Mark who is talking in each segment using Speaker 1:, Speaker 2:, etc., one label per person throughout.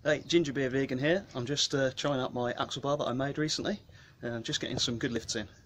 Speaker 1: Hey, Ginger Beer Vegan here. I'm just trying out my axle bar that I made recently. Just getting some good lifts in.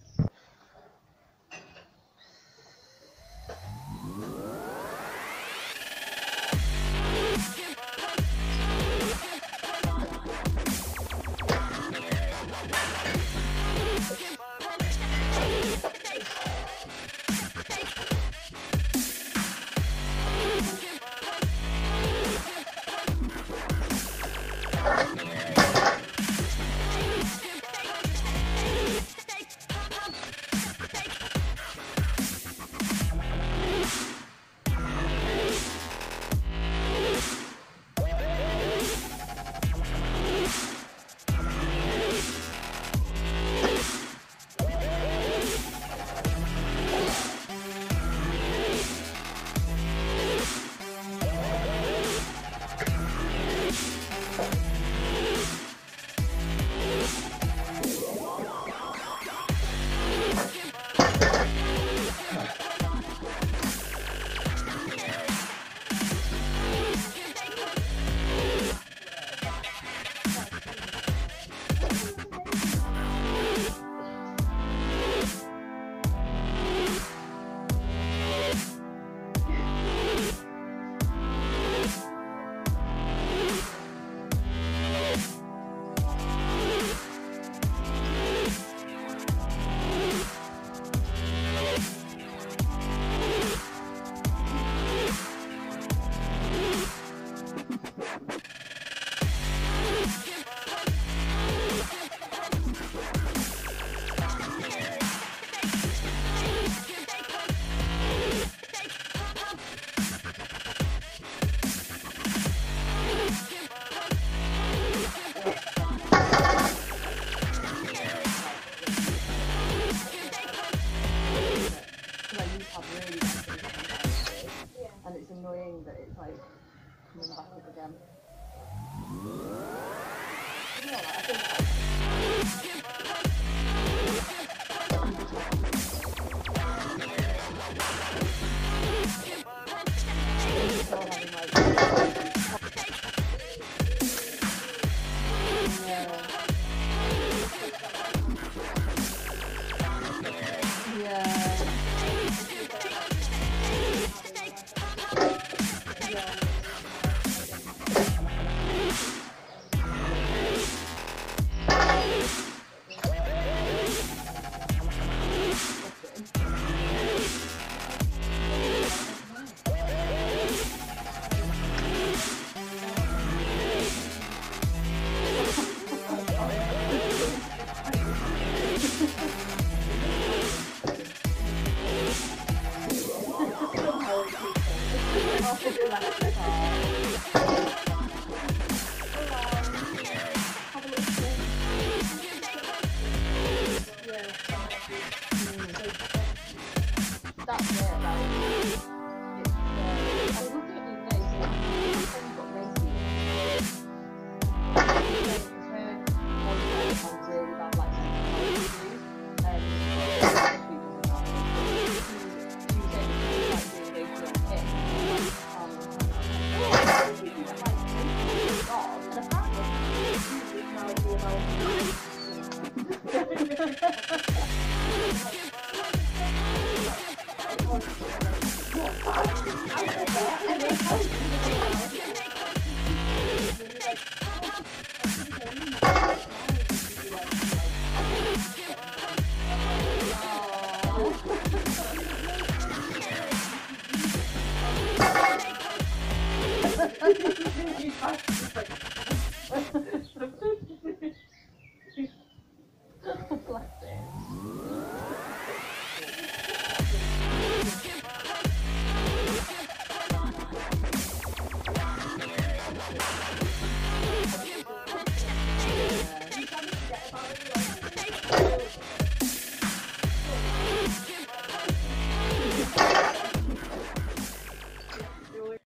Speaker 2: And it's annoying that it's like coming back up again. You know, like, I think that's it, like, it's, I was looking at the other day, so you've got Lacey, because her boyfriend had really bad, like, mental health issues, and she was saying that she was, like, doing Lacey on him, and apparently, she's now